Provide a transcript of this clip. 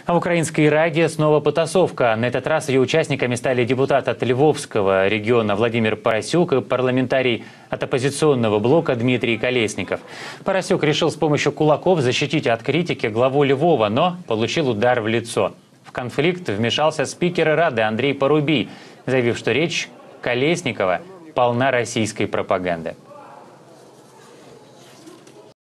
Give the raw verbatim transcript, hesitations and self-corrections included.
А в украинской Раге снова потасовка. На этот раз ее участниками стали депутат от Львовского региона Владимир Поросюк и парламентарий от оппозиционного блока Дмитрий Колесников. Поросюк решил с помощью кулаков защитить от критики главу Львова, но получил удар в лицо. В конфликт вмешался спикер Рады Андрей Порубий, заявив, что речь Колесникова полна российской пропаганды.